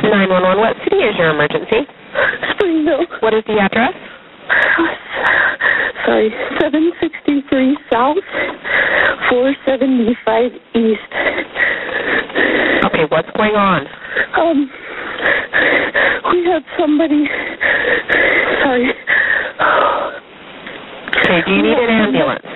911, what city is your emergency? Springville. What is the address? Sorry, 763 South, 475 East. Okay, what's going on? We have somebody... Sorry. Okay, do you need an ambulance?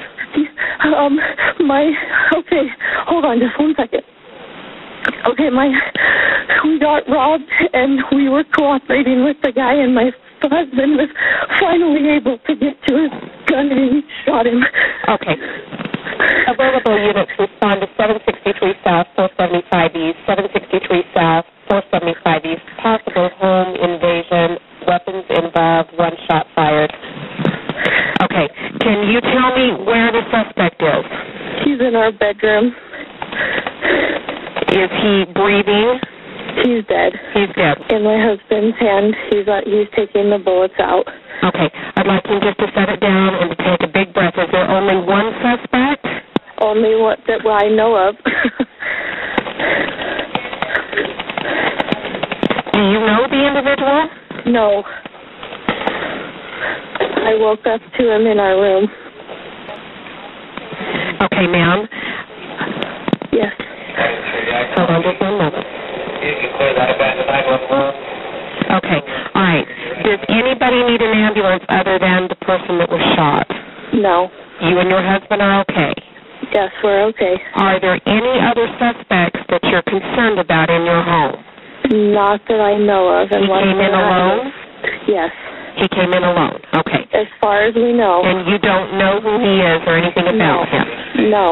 Okay, hold on just 1 second. Okay, we got robbed and we were cooperating with the guy, and my husband was finally able to get to his gun and he shot him. Okay. Available units respond to 763 South, 475 East, 763 South, 475 East. Possible home invasion, weapons involved, one shot fired. Okay. Can you tell me where the suspect is? He's in our bedroom. Is he breathing? He's dead. He's dead. In my husband's hand, he's taking the bullets out. Okay. I'd like him just to set it down and to take a big breath. Is there only one suspect? Only one that I know of. Do you know the individual? No. I woke up to him in our room. Okay, ma'am. Yes. Hold on just 1 moment. Okay, all right. Does anybody need an ambulance other than the person that was shot? No. You and your husband are okay? Yes, we're okay. Are there any other suspects that you're concerned about in your home? Not that I know of. He came in alone? Yes. He came in alone. Okay. As far as we know. And you don't know who he is or anything about him? No.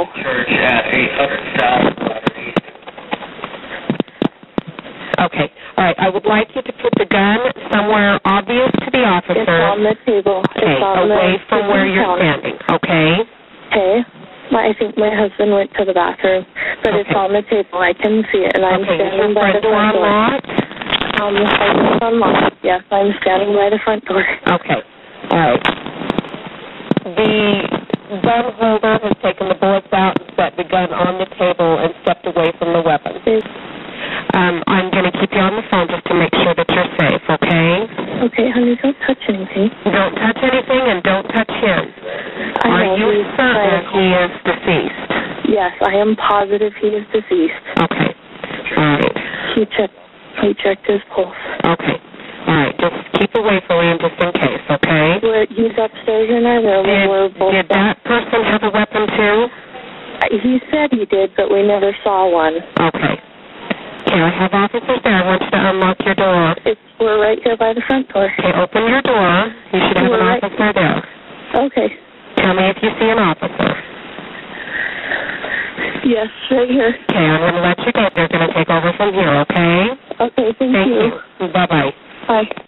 Okay. All right. I would like you to put the gun somewhere obvious to the officer. It's on the table. Okay. Away from where you're standing. Okay. Okay. I think my husband went to the bathroom, but it's on the table. I can see it, and I'm standing by the front door. Unlocked? It's unlocked. Yes, I'm standing by the front door. Okay. All right. The gun holder has taken the bullets out and set the gun on the table and stepped away from the weapon. I'm going to keep you on the phone just to make sure that you're safe, okay? Okay, honey, don't touch anything. Don't touch anything and don't touch him. Are you certain he is deceased? Yes, I am positive he is deceased. Okay. All right. He checked his pulse. Okay. All right. Just keep away from him just in case, okay? He's upstairs in our room. Did that person have a weapon too? He said he did, but we never saw one. Okay. Okay, I have officers there. I want you to unlock your door. We're right here by the front door. Okay, open your door. You should have an officer there. Okay. Tell me if you see an officer. Yes, right here. Okay, I'm going to let you go. They're going to take over from here, okay? Okay, thank you. Bye-bye. Bye.